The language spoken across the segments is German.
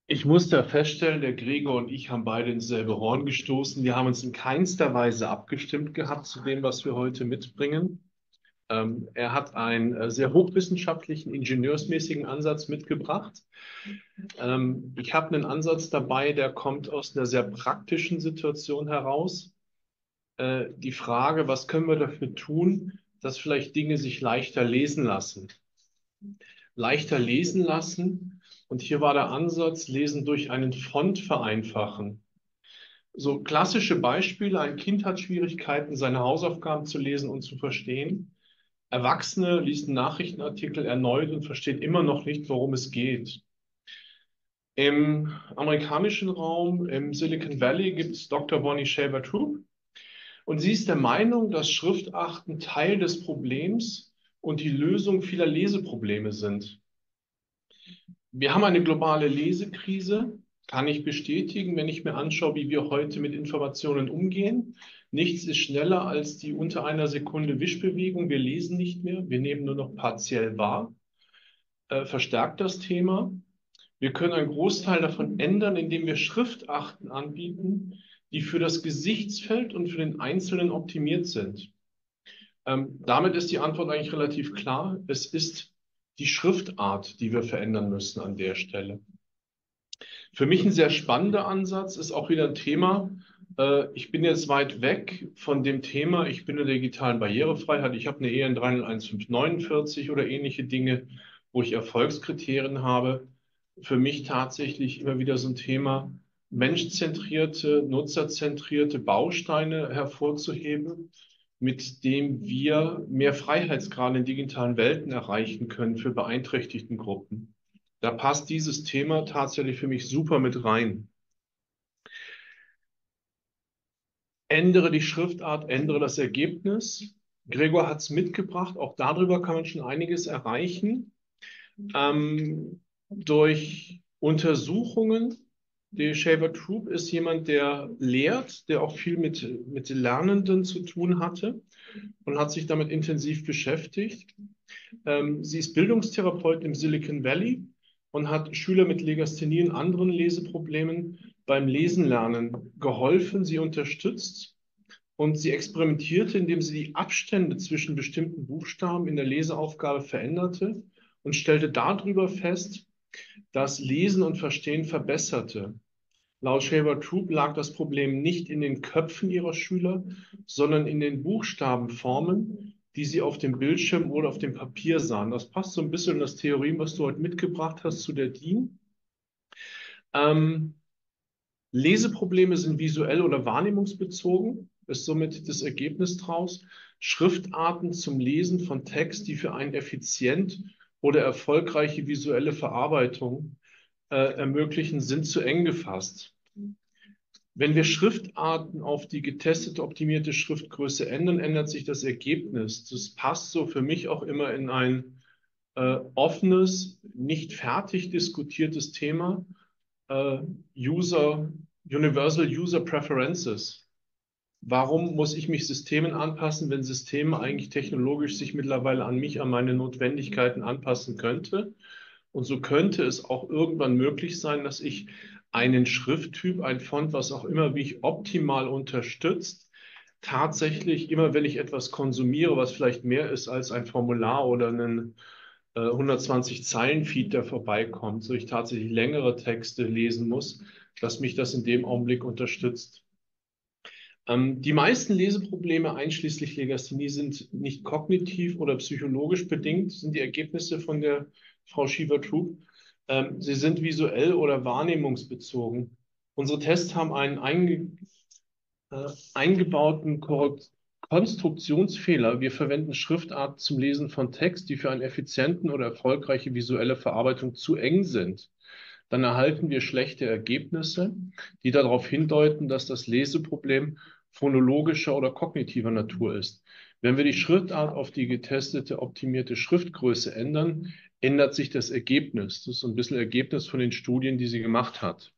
Ich musste feststellen, der Gregor und ich haben beide ins selbe Horn gestoßen. Wir haben uns in keinster Weise abgestimmt gehabt zu dem, was wir heute mitbringen. Er hat einen sehr hochwissenschaftlichen, ingenieursmäßigen Ansatz mitgebracht. Ich habe einen Ansatz dabei, der kommt aus einer sehr praktischen Situation heraus. Die Frage, was können wir dafür tun, dass vielleicht Dinge sich leichter lesen lassen? Leichter lesen lassen. Und hier war der Ansatz, Lesen durch einen Font vereinfachen. So klassische Beispiele, ein Kind hat Schwierigkeiten, seine Hausaufgaben zu lesen und zu verstehen. Erwachsene lesen Nachrichtenartikel erneut und verstehen immer noch nicht, worum es geht. Im amerikanischen Raum, im Silicon Valley, gibt es Dr. Bonnie Shaver-Troop und sie ist der Meinung, dass Schriftarten Teil des Problems und die Lösung vieler Leseprobleme sind. Wir haben eine globale Lesekrise, kann ich bestätigen, wenn ich mir anschaue, wie wir heute mit Informationen umgehen. Nichts ist schneller als die unter einer Sekunde Wischbewegung. Wir lesen nicht mehr, wir nehmen nur noch partiell wahr. Verstärkt das Thema. Wir können einen Großteil davon ändern, indem wir Schriftarten anbieten, die für das Gesichtsfeld und für den Einzelnen optimiert sind. Damit ist die Antwort eigentlich relativ klar. Es ist die Schriftart, die wir verändern müssen an der Stelle. Für mich ein sehr spannender Ansatz ist auch wieder ein Thema. Ich bin jetzt weit weg von dem Thema. Ich bin in der digitalen Barrierefreiheit. Ich habe eine EN 301.549 oder ähnliche Dinge, wo ich Erfolgskriterien habe. Für mich tatsächlich immer wieder so ein Thema, menschzentrierte, nutzerzentrierte Bausteine hervorzuheben, mit dem wir mehr Freiheitsgrade in digitalen Welten erreichen können für beeinträchtigten Gruppen. Da passt dieses Thema tatsächlich für mich super mit rein. Ändere die Schriftart, ändere das Ergebnis. Gregor hat es mitgebracht. Auch darüber kann man schon einiges erreichen. Durch Untersuchungen. Der Shaver Troop ist jemand, der lehrt, der auch viel mit Lernenden zu tun hatte und hat sich damit intensiv beschäftigt. Sie ist Bildungstherapeutin im Silicon Valley und hat Schüler mit Legasthenie und anderen Leseproblemen beim Lesen lernen geholfen, sie unterstützt und sie experimentierte, indem sie die Abstände zwischen bestimmten Buchstaben in der Leseaufgabe veränderte und stellte darüber fest, dass Lesen und Verstehen verbesserte. Laut Shaver-Troop lag das Problem nicht in den Köpfen ihrer Schüler, sondern in den Buchstabenformen, die sie auf dem Bildschirm oder auf dem Papier sahen. Das passt so ein bisschen in das Theorem, was du heute mitgebracht hast zu der DIN. Ähm, Leseprobleme sind visuell oder wahrnehmungsbezogen, ist somit das Ergebnis daraus. Schriftarten zum Lesen von Text, die für einen effizient oder erfolgreiche visuelle Verarbeitung ermöglichen, sind zu eng gefasst. Wenn wir Schriftarten auf die getestete, optimierte Schriftgröße ändern, ändert sich das Ergebnis. Das passt so für mich auch immer in ein offenes, nicht fertig diskutiertes Thema. Äh, User, Universal User Preferences. Warum muss ich mich Systemen anpassen, wenn Systeme eigentlich technologisch sich mittlerweile an mich, an meine Notwendigkeiten anpassen könnte? Und so könnte es auch irgendwann möglich sein, dass ich einen Schrifttyp, ein Font, was auch immer, wie ich optimal unterstützt, tatsächlich immer, wenn ich etwas konsumiere, was vielleicht mehr ist als ein Formular oder einen 120 Zeilen Feed, der vorbeikommt, so ich tatsächlich längere Texte lesen muss, dass mich das in dem Augenblick unterstützt. Die meisten Leseprobleme, einschließlich Legasthenie, sind nicht kognitiv oder psychologisch bedingt, sind die Ergebnisse von der Frau Schiever-Troop. Sie sind visuell oder wahrnehmungsbezogen. Unsere Tests haben einen eingebauten Konstruktionsfehler. Wir verwenden Schriftarten zum Lesen von Text, die für einen effizienten oder erfolgreiche visuelle Verarbeitung zu eng sind. Dann erhalten wir schlechte Ergebnisse, die darauf hindeuten, dass das Leseproblem phonologischer oder kognitiver Natur ist. Wenn wir die Schriftart auf die getestete, optimierte Schriftgröße ändern, ändert sich das Ergebnis. Das ist so ein bisschen Ergebnis von den Studien, die sie gemacht hat.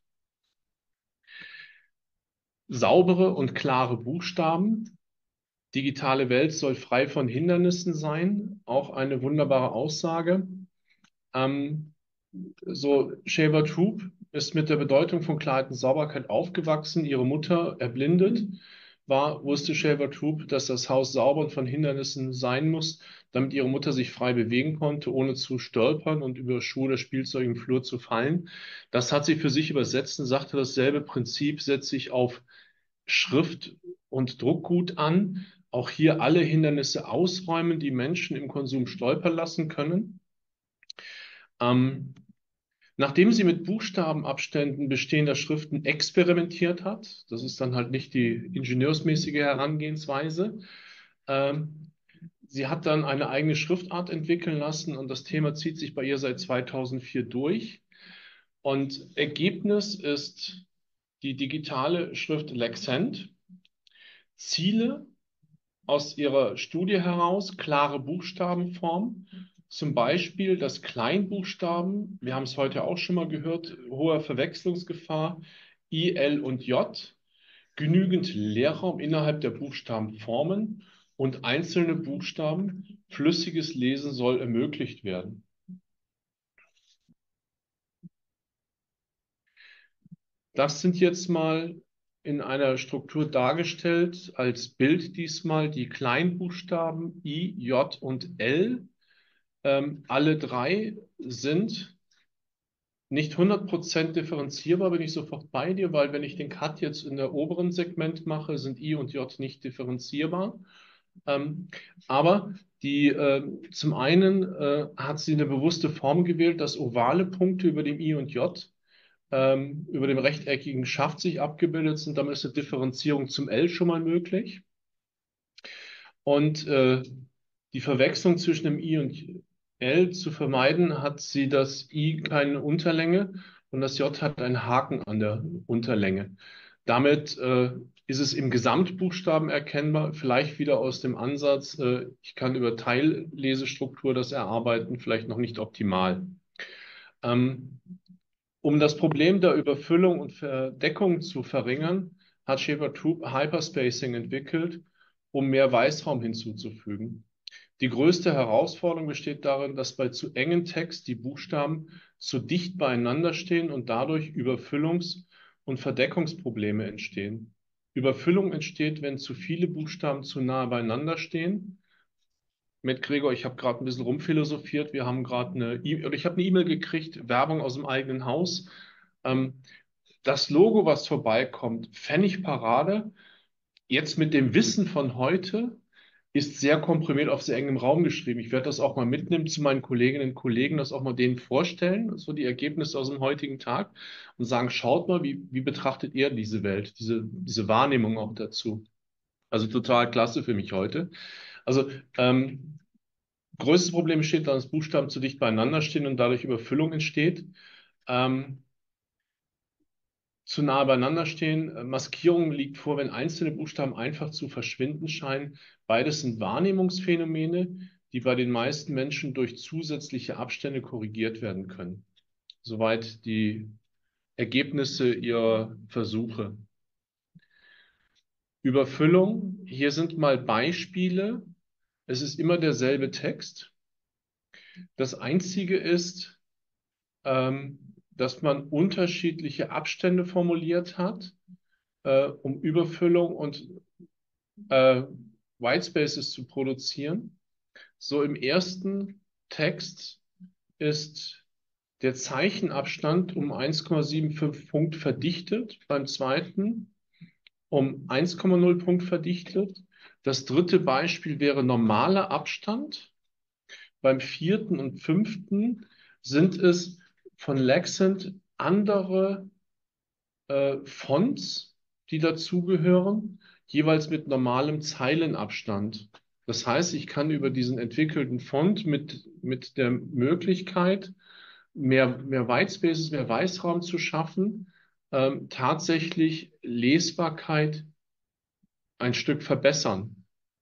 Saubere und klare Buchstaben. Digitale Welt soll frei von Hindernissen sein. Auch eine wunderbare Aussage. So Shaver Troop ist mit der Bedeutung von Klarheit und Sauberkeit aufgewachsen. Ihre Mutter, erblindet war, wusste Shaver Troop, dass das Haus sauber und von Hindernissen sein muss, damit ihre Mutter sich frei bewegen konnte, ohne zu stolpern und über Schuhe oder Spielzeug im Flur zu fallen. Das hat sie für sich übersetzt und sagte, dasselbe Prinzip setze ich auf Schrift und Druckgut an. Auch hier alle Hindernisse ausräumen, die Menschen im Konsum stolpern lassen können. Ähm, Nachdem sie mit Buchstabenabständen bestehender Schriften experimentiert hat, das ist dann halt nicht die ingenieursmäßige Herangehensweise, ähm, sie hat dann eine eigene Schriftart entwickeln lassen und das Thema zieht sich bei ihr seit 2004 durch. Und Ergebnis ist die digitale Schrift Lexent. Ziele aus ihrer Studie heraus: klare Buchstabenform, zum Beispiel, dass Kleinbuchstaben, wir haben es heute auch schon mal gehört, hohe Verwechslungsgefahr, I, L und J, genügend Leerraum innerhalb der Buchstabenformen und einzelne Buchstaben, flüssiges Lesen soll ermöglicht werden. Das sind jetzt mal in einer Struktur dargestellt, als Bild diesmal die Kleinbuchstaben I, J und L. Alle drei sind nicht 100% differenzierbar, bin ich sofort bei dir, weil wenn ich den Cut jetzt in der oberen Segment mache, sind I und J nicht differenzierbar. Ähm, aber zum einen hat sie eine bewusste Form gewählt, dass ovale Punkte über dem I und J über dem rechteckigen Schaft sich abgebildet sind. Damit ist eine Differenzierung zum L schon mal möglich. Und die Verwechslung zwischen dem I und L zu vermeiden, hat sie das I keine Unterlänge und das J hat einen Haken an der Unterlänge. Damit ist es im Gesamtbuchstaben erkennbar, vielleicht wieder aus dem Ansatz, ich kann über Teillesestruktur das erarbeiten, vielleicht noch nicht optimal. Ähm, Um das Problem der Überfüllung und Verdeckung zu verringern, hat Shaver-Troop Hyperspacing entwickelt, um mehr Weißraum hinzuzufügen. Die größte Herausforderung besteht darin, dass bei zu engen Text die Buchstaben zu dicht beieinander stehen und dadurch Überfüllungs- und Verdeckungsprobleme entstehen. Überfüllung entsteht, wenn zu viele Buchstaben zu nahe beieinander stehen. Mit Gregor, ich habe gerade ein bisschen rumphilosophiert. Wir haben gerade ich habe eine E-Mail gekriegt, Werbung aus dem eigenen Haus. Ähm, Das Logo, was vorbeikommt, Pfennigparade, jetzt mit dem Wissen von heute, ist sehr komprimiert auf sehr engem Raum geschrieben. Ich werde das auch mal mitnehmen zu meinen Kolleginnen und Kollegen, das auch mal denen vorstellen, so die Ergebnisse aus dem heutigen Tag und sagen, schaut mal, wie betrachtet ihr diese Welt, diese Wahrnehmung auch dazu. Also total klasse für mich heute. Also größtes Problem besteht darin, dass Buchstaben zu dicht beieinander stehen und dadurch Überfüllung entsteht. Ähm, Zu nah beieinander stehen. Maskierung liegt vor, wenn einzelne Buchstaben einfach zu verschwinden scheinen. Beides sind Wahrnehmungsphänomene, die bei den meisten Menschen durch zusätzliche Abstände korrigiert werden können. Soweit die Ergebnisse ihrer Versuche. Überfüllung. Hier sind mal Beispiele. Es ist immer derselbe Text. Das Einzige ist, dass man unterschiedliche Abstände formuliert hat, um Überfüllung und äh, Whitespaces zu produzieren. So im ersten Text ist der Zeichenabstand um 1,75 Punkt verdichtet, beim zweiten um 1,0 Punkt verdichtet. Das dritte Beispiel wäre normaler Abstand. Beim vierten und fünften sind es von Lexent andere Fonts, die dazugehören, jeweils mit normalem Zeilenabstand. Das heißt, ich kann über diesen entwickelten Font mit der Möglichkeit, mehr Whitespaces, mehr Weißraum zu schaffen, tatsächlich Lesbarkeit ein Stück verbessern.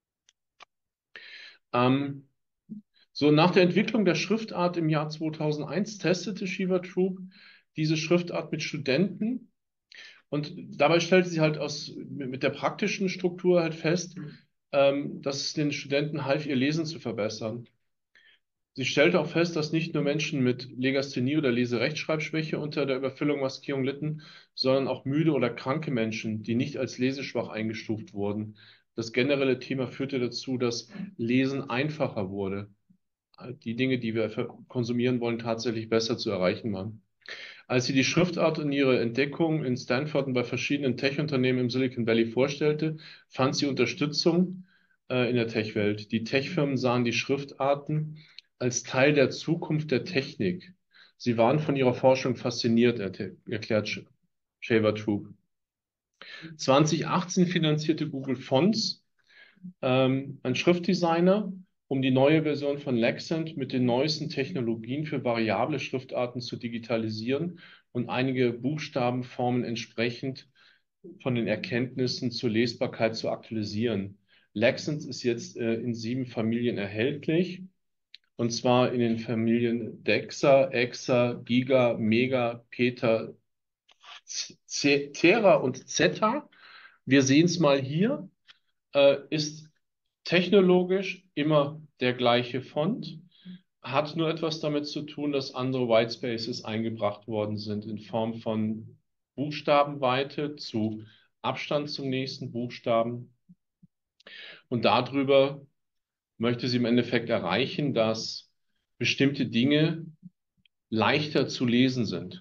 Ähm, so nach der Entwicklung der Schriftart im Jahr 2001 testete Shiva Troop diese Schriftart mit Studenten. Und dabei stellte sie halt mit der praktischen Struktur halt fest, dass es den Studenten half, ihr Lesen zu verbessern. Sie stellte auch fest, dass nicht nur Menschen mit Legasthenie oder Leserechtschreibschwäche unter der Überfüllungsmaskierung litten, sondern auch müde oder kranke Menschen, die nicht als leseschwach eingestuft wurden. Das generelle Thema führte dazu, dass Lesen einfacher wurde. Die Dinge, die wir konsumieren wollen, tatsächlich besser zu erreichen waren. Als sie die Schriftart und ihre Entdeckung in Stanford und bei verschiedenen Tech-Unternehmen im Silicon Valley vorstellte, fand sie Unterstützung in der Tech-Welt. Die Tech-Firmen sahen die Schriftarten als Teil der Zukunft der Technik. Sie waren von ihrer Forschung fasziniert, erklärt Shaver Troop. 2018 finanzierte Google Fonts ein Schriftdesigner, um die neue Version von Lexent mit den neuesten Technologien für variable Schriftarten zu digitalisieren und einige Buchstabenformen entsprechend von den Erkenntnissen zur Lesbarkeit zu aktualisieren. Lexent ist jetzt in 7 Familien erhältlich, und zwar in den Familien Dexa, Exa, Giga, Mega, Peta, Tera und Zeta. Wir sehen es mal hier, ist technologisch immer der gleiche Font, hat nur etwas damit zu tun, dass andere Whitespaces eingebracht worden sind in Form von Buchstabenweite zu Abstand zum nächsten Buchstaben. Und darüber möchte sie im Endeffekt erreichen, dass bestimmte Dinge leichter zu lesen sind.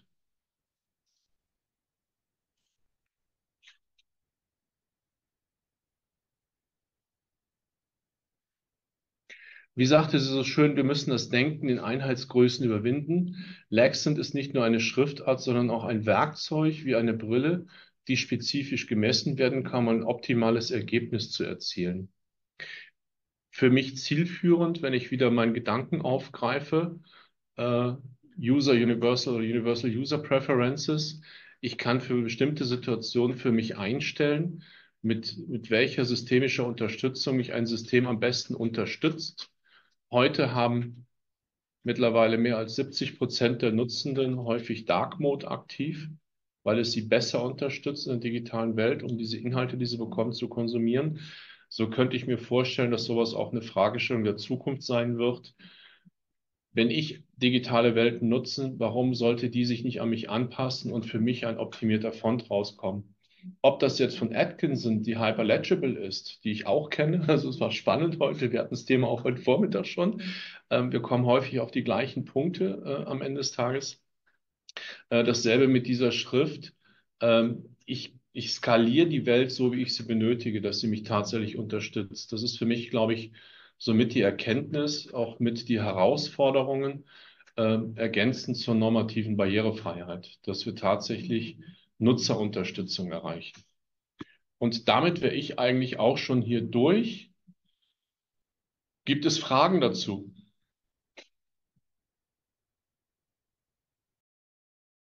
Wie sagte sie so schön, wir müssen das Denken in Einheitsgrößen überwinden. Lexent ist nicht nur eine Schriftart, sondern auch ein Werkzeug wie eine Brille, die spezifisch gemessen werden kann, um ein optimales Ergebnis zu erzielen. Für mich zielführend, wenn ich wieder meinen Gedanken aufgreife, äh, User Universal oder Universal User Preferences. Ich kann für bestimmte Situationen für mich einstellen, mit welcher systemischer Unterstützung mich ein System am besten unterstützt. Heute haben mittlerweile mehr als 70% der Nutzenden häufig Dark Mode aktiv, weil es sie besser unterstützt in der digitalen Welt, um diese Inhalte, die sie bekommen, zu konsumieren. So könnte ich mir vorstellen, dass sowas auch eine Fragestellung der Zukunft sein wird. Wenn ich digitale Welten nutze, warum sollte die sich nicht an mich anpassen und für mich ein optimierter Font rauskommen? Ob das jetzt von Atkinson, die Hyperlegible ist, die ich auch kenne, also es war spannend heute, wir hatten das Thema auch heute Vormittag schon. Wir kommen häufig auf die gleichen Punkte am Ende des Tages. Dasselbe mit dieser Schrift. Ich skaliere die Welt so, wie ich sie benötige, dass sie mich tatsächlich unterstützt. Das ist für mich, glaube ich, somit die Erkenntnis, auch mit die Herausforderungen, ergänzend zur normativen Barrierefreiheit, dass wir tatsächlich Nutzerunterstützung erreichen. Und damit wäre ich eigentlich auch schon hier durch. Gibt es Fragen dazu?